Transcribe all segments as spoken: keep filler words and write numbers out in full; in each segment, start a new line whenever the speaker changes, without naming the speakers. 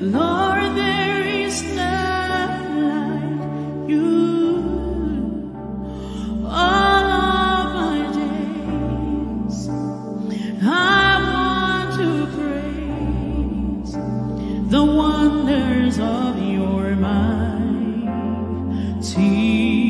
Lord, there is none like you. All of my days I want to praise the wonders of your mighty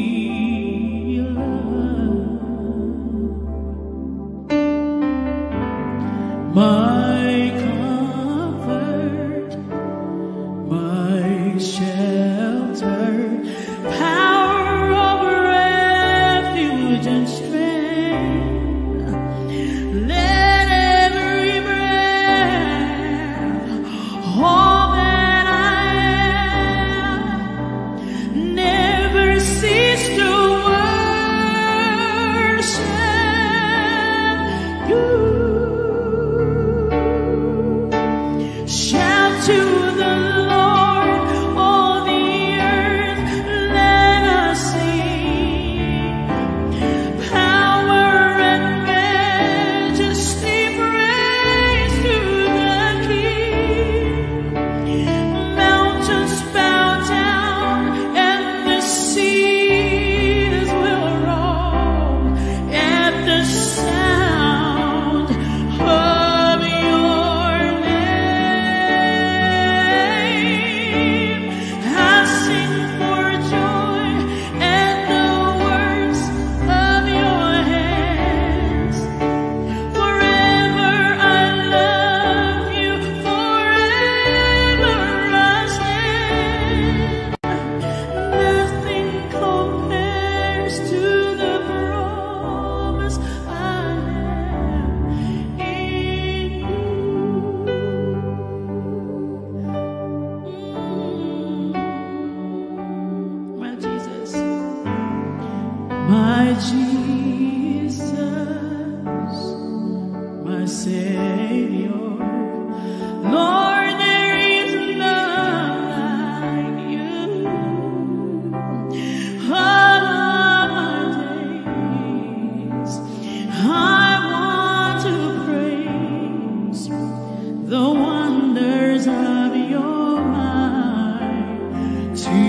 my comfort, my shelter, power of refuge and strength. Let every breath, all that I am, never cease to worship you. Shout to the Lord, all the earth, let us sing. Power and majesty, praise to the King. Mountains bow down and the seas will roll at the sound of your name. I sing for joy at the works of your hands. Forever I love you, forever I stand. Nothing compares to the promise I have in you. My Jesus, my Jesus, my Saviour. Lord, there is none like you. All of my days I want to praise the wonders of your mighty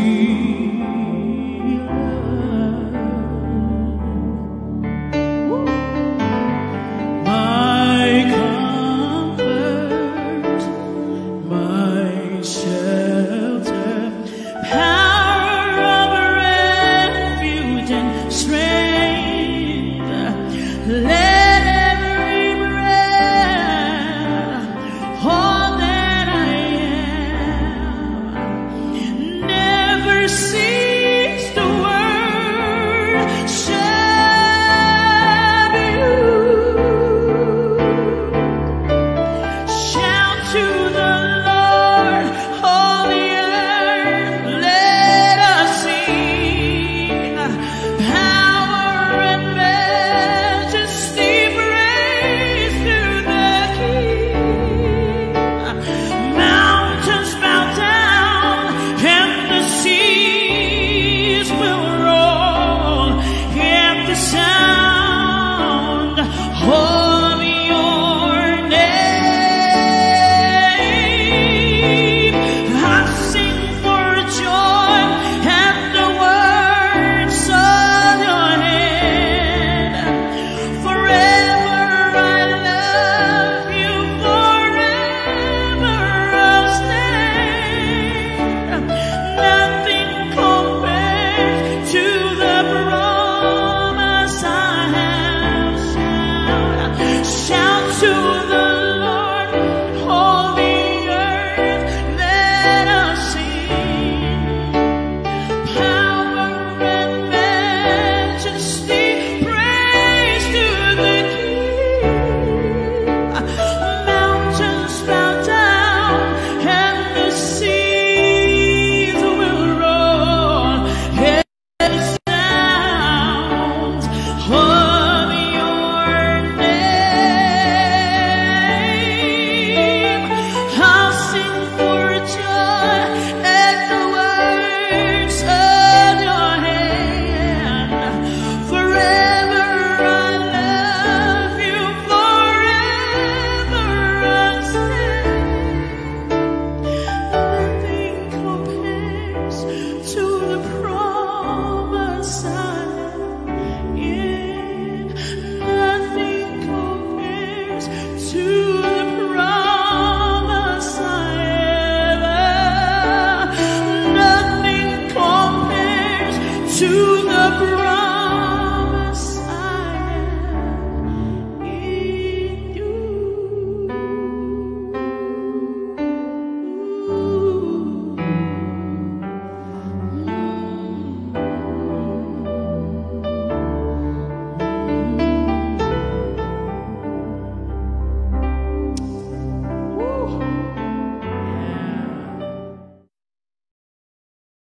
love. My comfort, my shelter.